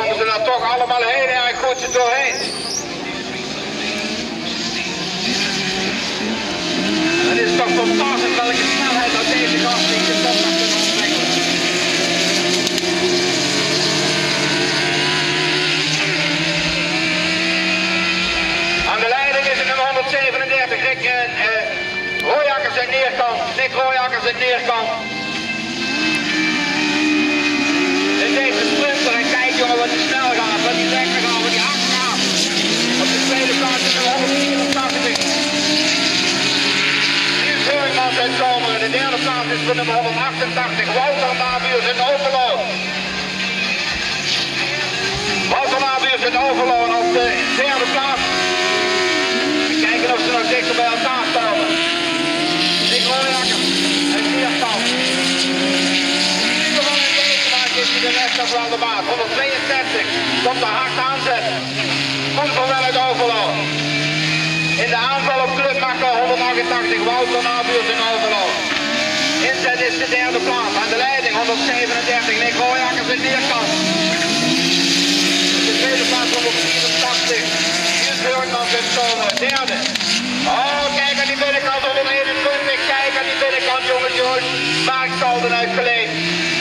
komen ze dan toch allemaal heel erg goed doorheen. Het is toch fantastisch welke snelheid dat deze gasten in de stad kunnen ontwikkelen. Aan de leiding is het nummer 137, Rooijakkers en Neerkant. Nick Rooijakkers en Neerkant. In deze sprinter en kijk jongen wat die snel gaat, wat die lekker gaat, wat die hard gaat. Op de tweede plaats is nummer 184. Heurmans uit Zomeren. De derde plaats is voor nummer 188. Wouter Nabuurs in Overlo. Wouter Nabuurs in Overlo op de derde plaats. We kijken of ze nog dichter bij elkaar komen. Nick Rooijakkers en Neerkant. In ieder geval in deze maak is hij de rest nog wel de baas. 162 komt de hard aanzet. Komt van wel uit Overlo. In de aanval op Clubmakker 188, Wouter Nabuurs in Overlo. Inzet is de derde plaats. Aan de leiding 137, Nick Rooijakkers in Neerkant. De tweede plaats 184, Niels Heurmans in Zomeren. Derde. Oh, kijk aan die binnenkant 121. Kijk aan die binnenkant jongens. Mark Stalden uitgeleend.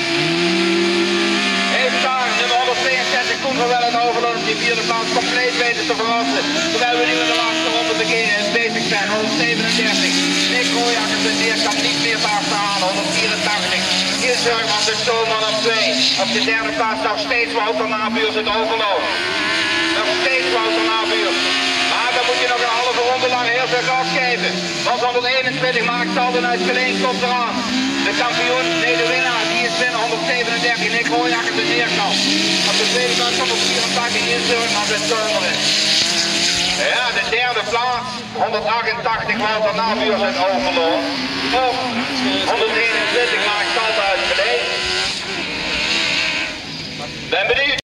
Heeft daar nummer 162 Koen van Wel in Overlo op die vierde plaats compleet weten te verrassen. Terwijl we nu in de laatste ronde bezig zijn. 137. Nick Rooijakkers en Neerkant niet meer te achterhalen. 184. Niels Heurmans en Zomeren op 2. Op de derde plaats nog steeds Wouter Nabuurs in Overlo. Nog steeds Wouter Nabuurs. Maar dan moet je nog een halve ronde lang heel veel gas geven. Want 121 maakt Stalden uit Geleen komt eraan. De kampioen, nee de winnaar, die is binnen 137. Nick Rooijakkers en Neerkant. Op de tweede plaats 184 Niels Heurmans en Zomeren. Ja, de derde plaats, 188 Wouter Nabuurs uit Overlo. Op 121 maakt Stalden uit Geleen. Ben benieuwd.